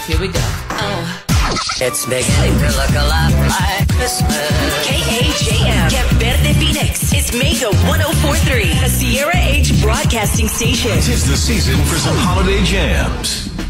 Here we go. Oh. It's beginning to look a lot like Christmas. KAJM, Get Verde Phoenix. It's Mega 104.3, a Sierra H broadcasting station. 'Tis the season for some holiday jams.